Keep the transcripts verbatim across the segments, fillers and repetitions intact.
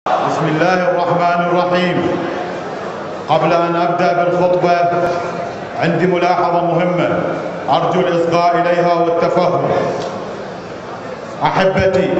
بسم الله الرحمن الرحيم. قبل أن أبدأ بالخطبة عندي ملاحظة مهمة أرجو الإصغاء إليها والتفهم. أحبتي،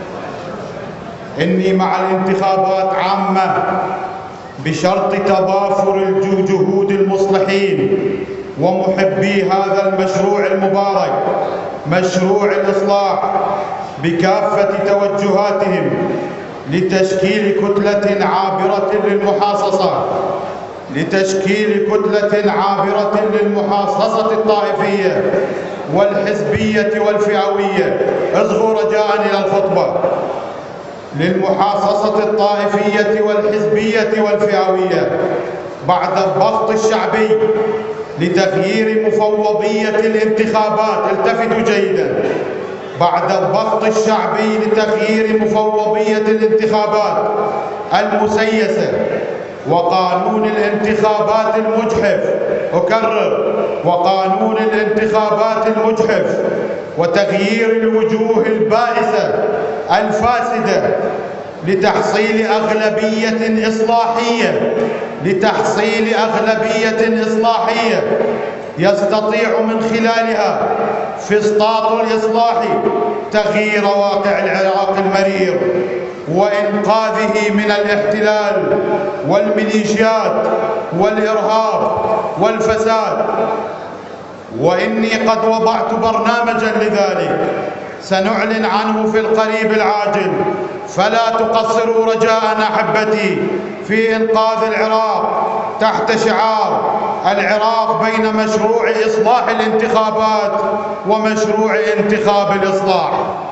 إني مع الانتخابات عامة بشرط تضافر جهود المصلحين ومحبي هذا المشروع المبارك، مشروع الإصلاح، بكافة توجهاتهم لتشكيل كتلة عابرة للمحاصصة لتشكيل كتلة عابرة للمحاصصة الطائفية والحزبية والفئوية. اصغوا رجاء إلى الخطبة. للمحاصصة الطائفية والحزبية والفئوية بعد الضغط الشعبي لتغيير مفوضية الانتخابات. التفتوا جيدا. بعد الضغط الشعبي لتغيير مفوضية الانتخابات المسيسة وقانون الانتخابات المجحف، أكرر، وقانون الانتخابات المجحف، وتغيير الوجوه البائسة الفاسدة لتحصيل أغلبية إصلاحية لتحصيل أغلبية إصلاحية يستطيع من خلالها فسطاط الإصلاح تغيير واقع العراق المرير وإنقاذه من الاحتلال والميليشيات والإرهاب والفساد. وإني قد وضعت برنامجا لذلك سنعلن عنه في القريب العاجل، فلا تقصروا رجاء أحبتي في إنقاذ العراق تحت شعار العراق بين مشروع إصلاح الانتخابات ومشروع انتخاب الإصلاح.